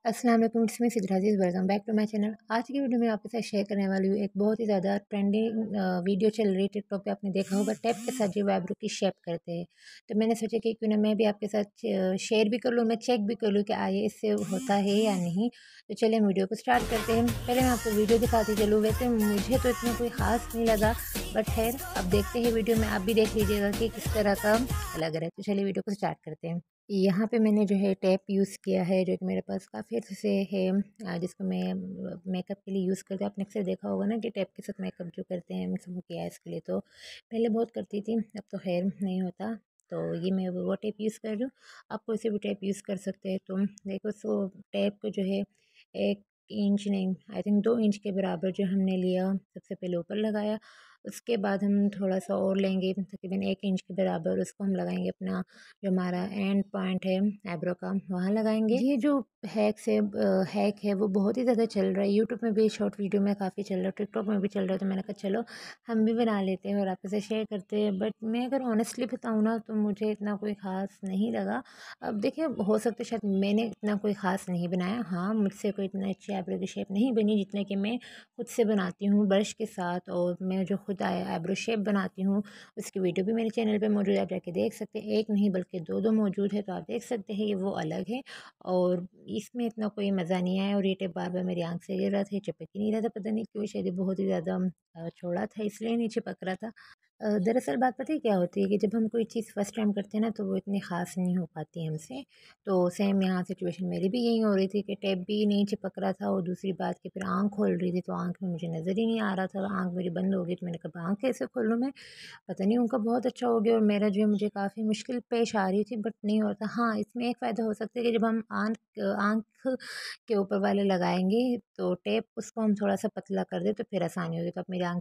अस्सलाम वालेकुम, it's me Sidra Aziz, welcome back to my channel. आज की वीडियो में आपके साथ शेयर करने वाली हूँ एक बहुत ही ज़्यादा ट्रेंडिंग वीडियो चल रही है टिकटॉक पे। आपने देखा होगा टैप के साथ जो आईब्रो की शेप करते हैं। तो मैंने सोचा कि क्यों ना मैं भी आपके साथ शेयर भी कर लूँ, मैं चेक भी कर लूँ कि ये इससे होता है या नहीं। तो चलिए हम वीडियो को स्टार्ट करते हैं। पहले मैं आपको वीडियो दिखाती चलूँ। वैसे मुझे तो इतना कोई ख़ास नहीं लगा, बट खैर अब देखते हैं वीडियो में, आप भी देख लीजिएगा कि किस तरह का लग रहा है। तो चलिए वीडियो को स्टार्ट करते हैं। यहाँ पे मैंने जो है टैप यूज़ किया है, जो कि मेरे पास काफ़ी अच्छे से है, जिसको मैं मेकअप के लिए यूज़ करती हूँ। आपने अक्सर देखा होगा ना कि टैप के साथ मेकअप जो करते हैं, स्मोकी आइज़ के लिए। तो पहले बहुत करती थी, अब तो खैर नहीं होता। तो ये मैं वो टैप यूज़ कर रही हूँ। आप कोई से भी टैप यूज़ कर सकते हैं। तो देखो, सो टैप को जो है 1 इंच नहीं, आई थिंक 2 इंच के बराबर जो हमने लिया, सबसे पहले ऊपर लगाया। उसके बाद हम थोड़ा-सा और लेंगे, तकरीबन 1 इंच के बराबर, उसको हम लगाएँगे अपना जो हमारा एंड पॉइंट है आईब्रो का, वहाँ लगाएँगे। ये जो हैक है वो बहुत ही ज़्यादा चल रहा है, यूट्यूब में भी शॉर्ट वीडियो में काफ़ी चल रहा है, टिकटॉक में भी चल रहा है। तो मैंने कहा चलो हम भी बना लेते हैं और आपके साथ शेयर करते हैं। बट मैं अगर ऑनेस्टली बताऊँ ना, तो मुझे इतना कोई ख़ास नहीं लगा। अब देखिए, हो सकता है शायद मैंने इतना कोई ख़ास नहीं बनाया। हाँ, मुझसे कोई इतना अच्छी आईब्रो की शेप नहीं बनी जितना कि मैं खुद से बनाती हूँ ब्रश के साथ। और मैं जो खुद आईब्रो शेप बनाती हूँ, उसकी वीडियो भी मेरे चैनल पे मौजूद है, आप जाके देख सकते हैं। एक नहीं बल्कि दो मौजूद है, तो आप देख सकते हैं, ये वो अलग है। और इसमें इतना कोई मज़ा नहीं आया, और ये टेप बार बार मेरी आँख से गिर रहा था, ये चिपक ही नहीं रहा था, पता नहीं क्यों, शायद ये बहुत ही ज़्यादा चौड़ा था इसलिए नहीं चिपक रहा था। दरअसल बात पता है क्या होती है कि जब हम कोई चीज़ फर्स्ट टाइम करते हैं ना, तो वो इतनी ख़ास नहीं हो पाती हमसे। तो सेम यहाँ सिचुएशन मेरी भी यही हो रही थी कि टेप भी नहीं चिपक रहा था, और दूसरी बात कि फिर आँख खोल रही थी तो आँख में मुझे नज़र ही नहीं आ रहा था, आँख मेरी बंद हो गई। तो मैंने कहा आँख कैसे खोलूँ मैं, पता नहीं उनका बहुत अच्छा हो गया, और मेरा जो है मुझे काफ़ी मुश्किल पेश आ रही थी, बट नहीं होता। हाँ, इसमें एक फ़ायदा हो सकता है कि जब हम आँख के ऊपर वाले लगाएँगे तो टेप, उसको हम थोड़ा-सा पतला कर दें तो फिर आसानी होगी। तो आप मेरी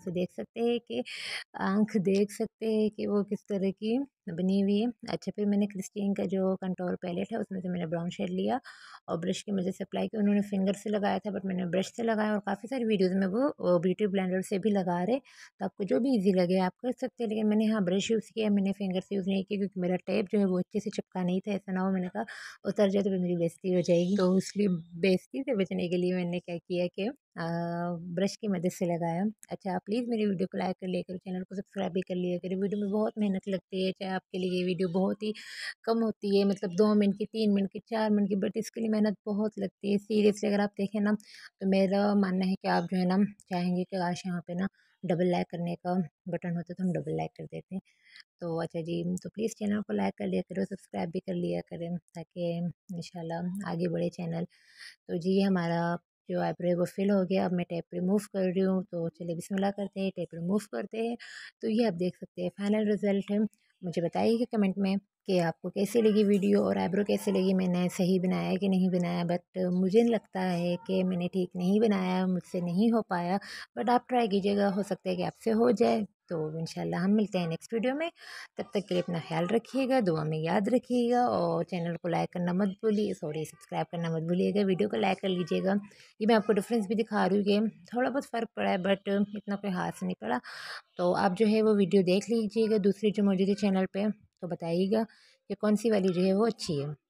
आँख देख सकते हैं कि वो किस तरह की बनी हुई है। अच्छा, फिर मैंने क्रिस्टीन का जो कंटूर पैलेट है, उसमें से मैंने ब्राउन शेड लिया और ब्रश की मदद से अप्लाई किया। उन्होंने फिंगर से लगाया था, बट मैंने ब्रश से लगाया, और काफ़ी सारी वीडियोज़ में वो ब्यूटी ब्लेंडर से भी लगा रहे। तो आपको जो भी ईज़ी लगे आप कर सकते हैं, लेकिन मैंने यहाँ ब्रश यूज़ किया, मैंने फिंगर से यूज़ नहीं किया, क्योंकि मेरा टेप जो है वो अच्छे से चिपका नहीं था। ऐसा ना हो, मैंने कहा उतर जाए तो फिर मेरी बेइज़्ज़ती हो जाएगी। तो इसलिए बेइज़्ज़ती से बचने के लिए मैंने क्या किया कि ब्रश की मदद से लगाया। अच्छा, आप प्लीज़ मेरी वीडियो को लाइक कर लिया करो, चैनल को सब्सक्राइब भी कर लिया करो। वीडियो में बहुत मेहनत लगती है, चाहे आपके लिए ये वीडियो बहुत ही कम होती है, मतलब 2 मिनट की, 3 मिनट की, 4 मिनट की, बट इसके लिए मेहनत बहुत लगती है। सीरियसली अगर आप देखें ना, तो मेरा मानना है कि आप जो है ना, चाहेंगे कि काश यहाँ पे ना डबल लाइक करने का बटन होता तो हम डबल लाइक कर देते। तो अच्छा जी, तो प्लीज़ चैनल को लाइक कर लिया करो, सब्सक्राइब भी कर लिया करें, ताकि इंशाल्लाह आगे बढ़े चैनल। तो जी, हमारा जो आईब्रो है वो फिल हो गया। अब मैं टेप रिमूव कर रही हूँ, तो चलिए बिस्मिल्लाह करते हैं, टेप रिमूव करते हैं। तो ये आप देख सकते हैं फाइनल रिज़ल्ट है। मुझे बताइएगा कमेंट में कि आपको कैसी लगी वीडियो, और आईब्रो कैसी लगी, मैंने सही बनाया कि नहीं बनाया। बट मुझे लगता है कि मैंने ठीक नहीं बनाया, मुझसे नहीं हो पाया। बट आप ट्राई कीजिएगा, हो सकता है कि आपसे हो जाए। तो इंशाल्लाह हम मिलते हैं नेक्स्ट वीडियो में। तब तक के लिए अपना ख्याल रखिएगा, दुआ में याद रखिएगा, और चैनल को लाइक करना मत भूलिए, सॉरी सब्सक्राइब करना मत भूलिएगा, वीडियो को लाइक कर लीजिएगा। ये मैं आपको डिफरेंस भी दिखा रही हूँ कि थोड़ा बहुत फ़र्क पड़ा है, बट इतना कोई हाथ नहीं पड़ा। तो आप जो है वो वीडियो देख लीजिएगा दूसरी जो मौजूद है चैनल पे, तो बताइएगा कि कौन सी वाली जो है वो अच्छी है।